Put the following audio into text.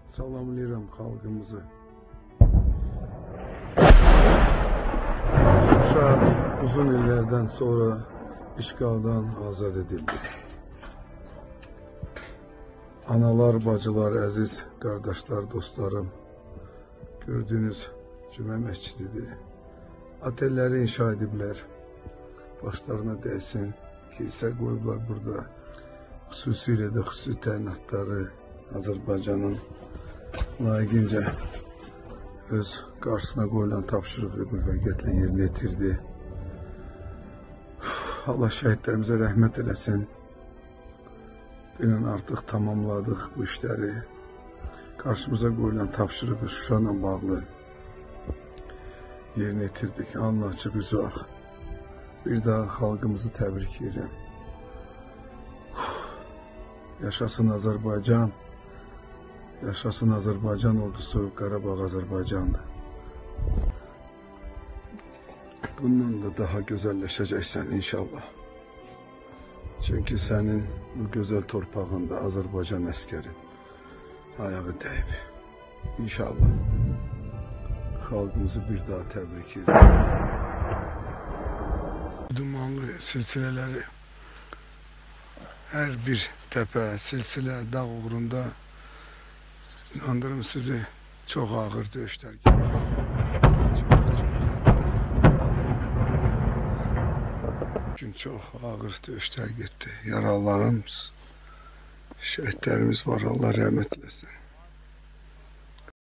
Salamlayıram xalqımızı. Şuşa uzun illərdən sonra işğaldan azad edildi. Analar, bacılar, əziz qardaşlar, dostlarım, gördüğünüz cümə məscididir. Otelləri inşa ediblər. Başlarına dəysin, kilsə qoyublar burada. Xüsusilə də xüsusi təyinatları Azərbaycanın layiqincə öz qarşısına qoyulan tapşırığı müvəqqətlə yerinə yetirdi. Allah şəhidlərimizə rəhmət eləsin. Dünən artıq tamamladıq bu işləri. Qarşımıza qoyulan tapşırığı Şuşa ilə bağlı yerinə yetirdik. Alnı açıq, üzü ağ. Bir daha xalqımızı təbrik edirəm. Yaşasın Azərbaycan. Yaşasın Azərbaycan ordusu, Qarabağ Azərbaycandır. Bundan da daha gözəlləşəcəksən inşallah. Çünkü senin bu güzel torpağında Azərbaycan əskəri ayağı dəyib. İnşallah xalqımızı bir daha təbrik edirəm. Dumanlı silsilələri her bir təpə, silsilə, dağ uğrunda inandırım sizi çox ağır döyüşlər gelir. Bugün çok ağır döyüşlər getdi. Yaralılarımız, şəhidlərimiz var. Allah rəhmət eləsin.